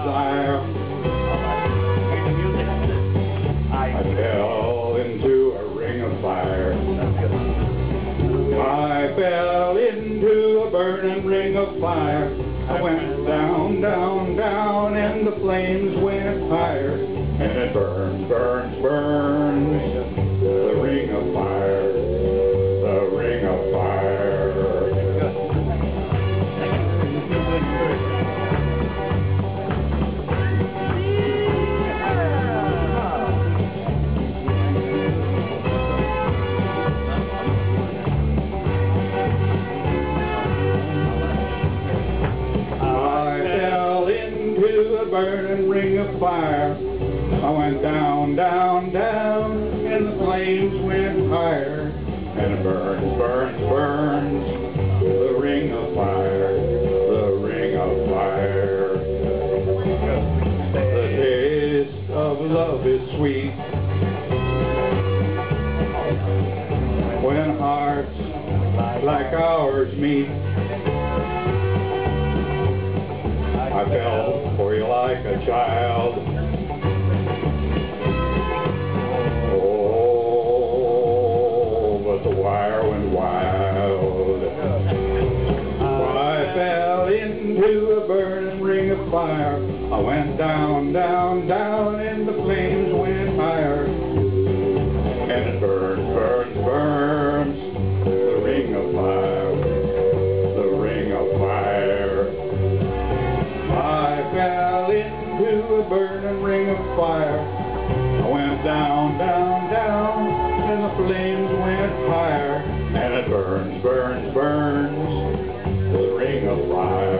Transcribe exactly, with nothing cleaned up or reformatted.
desire. I fell into a ring of fire. I fell into a burning ring of fire. I went down, down, down, and the flames went higher. And it burns, burns, burns, the ring of fire, the ring of fire. A burning ring of fire. I went down, down, down, and the flames went higher. And it burns, burns, burns, the ring of fire, the ring of fire. The taste of love is sweet when hearts like ours meet. I fell for you like a child. Oh, but the wire went wild. I fell into a burning ring of fire. I went down, down, down, and the flames went higher. And it burns, burns, burns, the ring of fire, the ring of fire. I fell into a burning ring of fire. I went down, down, down, and the flames went higher. And it burns, burns, burns, the ring of fire.